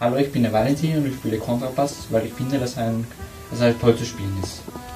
Hallo, ich bin der Valentin und ich spiele Kontrabass, weil ich finde, dass er toll zu spielen ist.